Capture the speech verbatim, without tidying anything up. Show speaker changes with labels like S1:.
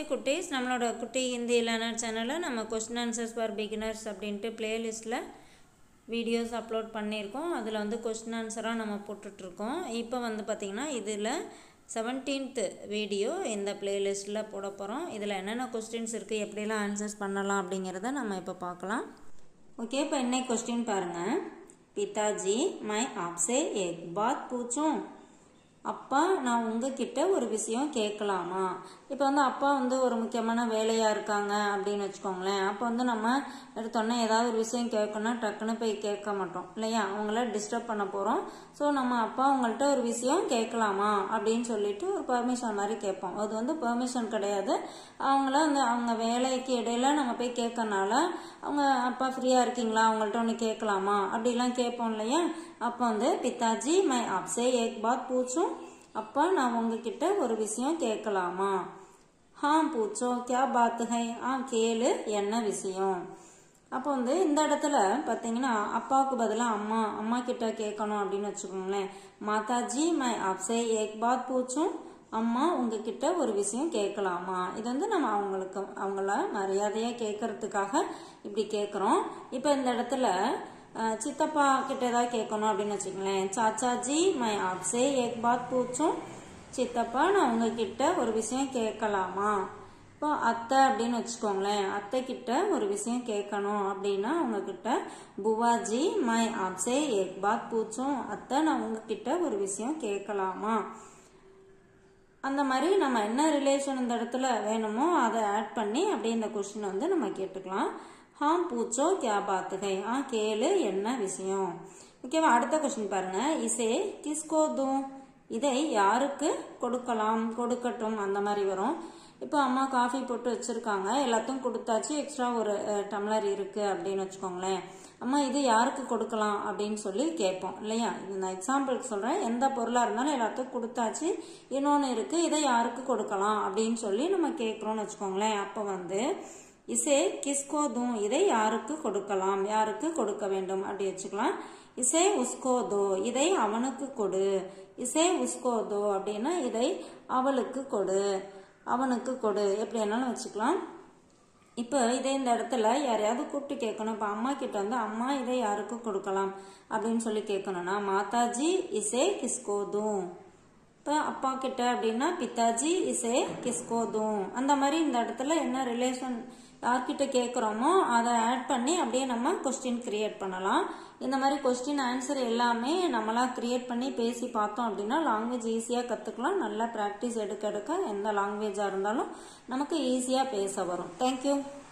S1: நமஸ்தே குட்டீஸ், நம்மளோட குட்டி ஹிந்தி லேர்னர் சேனலில் நம்ம கொஸ்டின் ஆன்சர்ஸ் ஃபார் பிகினர்ஸ் அப்படின்ட்டு பிளேலிஸ்ட்டில் வீடியோஸ் அப்லோட் பண்ணியிருக்கோம். அதில் வந்து கொஸ்டின் ஆன்சராக நம்ம போட்டுட்ருக்கோம். இப்போ வந்து பார்த்திங்கன்னா இதில் செவன்டீன்த் வீடியோ இந்த பிளேலிஸ்ட்டில் போட போகிறோம். இதில் என்னென்ன கொஸ்டின்ஸ் இருக்குது, எப்படிலாம் ஆன்சர்ஸ் பண்ணலாம் அப்படிங்கிறத நம்ம இப்போ பார்க்கலாம். ஓகே, இப்போ இன்னைக்கு கொஸ்டின் பாருங்கள். பிதாஜி மை ஆப்ஸே ஏக் பாத் பூச்சோம். அப்பா, நான் உங்ககிட்ட ஒரு விஷயம் கேட்கலாமா? இப்போ வந்து அப்பா வந்து ஒரு முக்கியமான வேலையாக இருக்காங்க அப்படின்னு வச்சுக்கோங்களேன். அப்போ வந்து நம்ம எடுத்தோன்னே ஏதாவது ஒரு விஷயம் கேட்கணும்னா டக்குன்னு போய் கேட்க மாட்டோம் இல்லையா? அவங்கள டிஸ்டர்ப் பண்ண போகிறோம். ஸோ நம்ம அப்பா உங்கள்கிட்ட ஒரு விஷயம் கேட்கலாமா அப்படின்னு சொல்லிட்டு ஒரு பெர்மிஷன் மாதிரி கேட்போம். அது வந்து பெர்மிஷன் கிடையாது. அவங்கள வந்து அவங்க வேலைக்கு இடையில நம்ம போய் கேட்கறனால அவங்க அப்பா ஃப்ரீயாக இருக்கீங்களா, அவங்கள்ட்ட ஒன்று கேட்கலாமா அப்படிலாம் கேட்போம் இல்லையா? அப்போ வந்து பிதாஜி மை ஆப்ஸே ஏக் பாத் பூச்சும். அப்பா, நான் உங்ககிட்ட ஒரு விஷயம் கேட்கலாமா? ஹாம் பூச்சோ, கியா பாத் ஹை? ஆ, கேளு, என்ன விஷயம்? அப்போ வந்து இந்த இடத்துல பார்த்தீங்கன்னா அப்பாவுக்கு பதிலாக அம்மா அம்மா கிட்ட கேட்கணும் அப்படின்னு வச்சுக்கோங்களேன். மாதாஜி மை ஆப்ஸே ஏக் பாத் பூச்சும். அம்மா, உங்ககிட்ட ஒரு விஷயம் கேட்கலாமா? இது வந்து நம்ம அவங்களுக்கு அவங்கள மரியாதையாக கேட்கறதுக்காக இப்படி கேட்குறோம். இப்போ இந்த இடத்துல சித்தப்பா கிட்ட ஏதாவது கேட்கணும் அப்படின்னு வச்சுக்கங்களேன். சாச்சாஜி மை ஆப்ஸே ஏக் பாத் பூச்சும். சித்தப்பா, நான் உங்ககிட்ட ஒரு விஷயம் கேட்கலாமா? இப்போ அத்தை அப்படின்னு வச்சுக்கோங்களேன். அத்தை கிட்ட ஒரு விஷயம் கேட்கணும் அப்படின்னா உங்ககிட்ட புவாஜி மை ஆப்ஸே ஏக் பாத் பூச்சும். அத்தை, நான் உங்ககிட்ட ஒரு விஷயம் கேட்கலாமா? அந்த மாதிரி நம்ம என்ன ரிலேஷன் இந்த இடத்துல வேணுமோ அதை ஆட் பண்ணி அப்படியே இந்த கொஸ்டின் வந்து நம்ம கேட்டுக்கலாம். ஹாம் பூச்சோ கியா பாத் ஹை? ஆ, கேளு, என்ன விஷயம்? ஓகேவா? அடுத்த கொஸ்டின் பாருங்க. இசே கிஸ்கோ தூம். இதை யாருக்கு கொடுக்கலாம், கொடுக்கட்டும், அந்த மாதிரி வரும். இப்போ அம்மா காஃபி போட்டு வச்சிருக்காங்க, எல்லாத்தையும் கொடுத்தாச்சு, எக்ஸ்ட்ரா ஒரு டம்ளர் இருக்கு அப்படின்னு வச்சுக்கோங்களேன். அம்மா, இது யாருக்கு கொடுக்கலாம் அப்படின்னு சொல்லி கேட்போம் இல்லையா? நான் எக்ஸாம்பிளுக்கு சொல்றேன். எந்த பொருளாக இருந்தாலும் எல்லாத்தையும் கொடுத்தாச்சு, இன்னொன்று இருக்கு, இதை யாருக்கு கொடுக்கலாம் அப்படின்னு சொல்லி நம்ம கேட்குறோம்னு வச்சுக்கோங்களேன். அப்போ வந்து இசே கிஸ்கோ தூம், இதை யாருக்கு கொடுக்கலாம், யாருக்கு கொடுக்க வேண்டும் அப்படி வச்சுக்கலாம். இசே உஸ்கோ தோ, இதை அவனுக்கு கொடு. இசே உஸ்கோ தோ அப்படின்னா இதை அவளுக்கு கொடு, அவனுக்கு கொடு, எப்படி வேணாலும் வச்சுக்கலாம். இப்போ இதே இந்த இடத்துல யாரையாவது கூப்பிட்டு கேட்கணும். இப்போ அம்மா கிட்ட வந்து அம்மா, இதை யாருக்கு கொடுக்கலாம் அப்படின்னு சொல்லி கேட்கணும்னா மாதாஜி இசே கிஸ்கோ தூம். இப்போ அப்பா கிட்ட அப்படின்னா பிதாஜி இசே கிஸ்கோ தூம். அந்த மாதிரி இந்த இடத்துல என்ன ரிலேஷன் யார்கிட்ட கேட்குறோமோ அதை ஆட் பண்ணி அப்படியே நம்ம கொஸ்டின் கிரியேட் பண்ணலாம். இந்த மாதிரி கொஸ்டின் ஆன்சர் எல்லாமே நம்மளா கிரியேட் பண்ணி பேசி பார்த்தோம் அப்படின்னா லாங்குவேஜ் ஈஸியாக கற்றுக்கலாம். நல்லா ப்ராக்டிஸ் எடுக்க எடுக்க எந்த லாங்குவேஜாக இருந்தாலும் நமக்கு ஈஸியாக பேச வரும். தேங்க்யூ.